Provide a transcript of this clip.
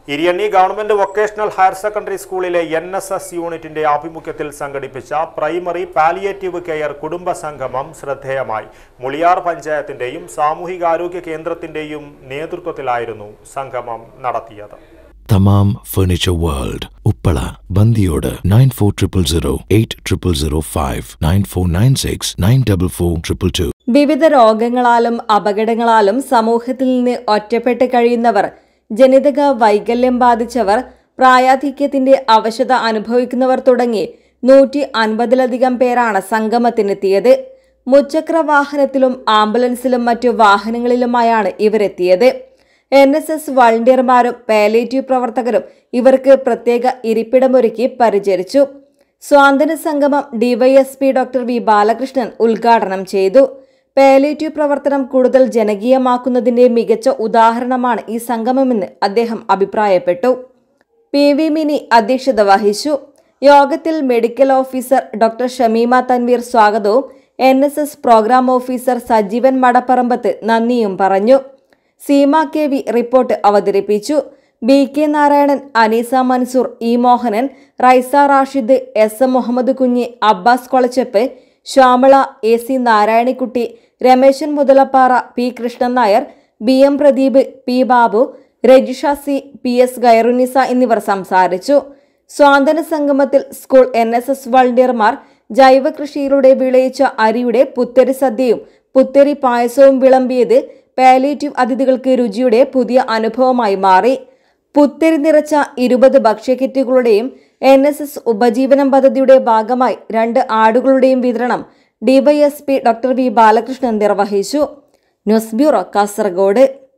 Iriyanni government vocational higher secondary സ്കൂളിലെ NSS യൂണിറ്റിന്റെ ആഭിമുഖ്യത്തിൽ സംഘടിപ്പിച്ച പ്രൈമറി പാലിയേറ്റീവ് കെയർ കുടുംബ സംഗമം ശ്രദ്ധേയമായി. മുളിയാർ പഞ്ചായത്തിന്റെയും സാമൂഹികാരോഗ്യ കേന്ദ്രത്തിന്റെയും നേതൃത്വത്തിലായിരുന്നു സംഗമം നടത്തിയത്. Thamam furniture world Uppala Bandiyod 9400080005 9496944222. വിവിധ രോഗങ്ങളാലും അപകടങ്ങളാലും സമൂഹത്തിൽ നിന്ന് ഒറ്റപ്പെട്ട് കഴിയുന്നവർ, ജനിതക വൈകല്യം ബാധിച്ചവർ, പ്രായാധിക്യത്തിന്റെ അവശത അനുഭവിക്കുന്നവർ തുടങ്ങി 150ലധികം പേരാണ് സംഗമത്തിനെത്തിയത്. മുച്ചക്ര വാഹനത്തിലും ആംബുലൻസിലും മറ്റു വാഹനങ്ങളിലുമായാണ് ഇവരെത്തിയത്. NSS വളണ്ടിയർമാരും പാലിയേറ്റീവ് പ്രവർത്തകരും ഇവർക്ക് പ്രത്യേക ഇരിപ്പിടമൊരുക്കി പരിചരിച്ചു. സ്വാതന്ത്ര്യ സംഗമം DYSP ഡോക്ടർ V ബാലകൃഷ്ണൻ ഉദ്ഘാടനം ചെയ്തു. പാലിയേറ്റീവ് പ്രവർത്തനം കൂടുതൽ ജനകീയമാക്കുന്നതിന്റെ മികച്ച ഉദാഹരണമാണ് ഈ സംഗമമെന്ന് അദ്ദേഹം അഭിപ്രായപ്പെട്ടു. PV മിനി അധ്യക്ഷത വഹിച്ചു. യോഗത്തിൽ medical officer doctor Shameema Thanveer സ്വാഗതവും NSS program officer Sajeevan Madapparambath നന്ദിയും പറഞ്ഞു. സീമ KV റിപ്പോർട്ട് അവതരിപ്പിച്ചു. BK Narayanan, Aneesa Mansoor, E Mohanan, Raisa Rashid, SM Muhammad Kunhi, Abbas Kolacheppu, Shyamala, AC Narayanikutty, Rameshan Muthalappara, P Krishnan Nair, BM Pradeep, P Babu, Rajisha C, PS Gairunisa എന്നിവർ സംസാരിച്ചു. സ്വാതന്ത്ര്യ സംഗമത്തിൽ സ്കൂൾ NSS വളണ്ടിയർമാർ ജൈവ കൃഷിയിലൂടെ വിളയിച്ച അരിയുടെ പുത്തരി സദ്യയും പുത്തരി പായസവും വിളമ്പിയത് പാലിയേറ്റീവ് അതിഥികൾക്ക് രുചിയുടെ പുതിയ അനുഭവമായി മാറി. പുത്തരി നിറച്ച 20 ഭക്ഷ്യക്കിറ്റുകളുടെയും NSS ഉപജീവനം പദ്ധതിയുടെ ഭാഗമായി 2 ആടുകളുടെയും വിതരണം DYSP ഡോക്ടർ V ബാലകൃഷ്ണൻ നിർവഹിച്ചു. News bureau, Kasaragod.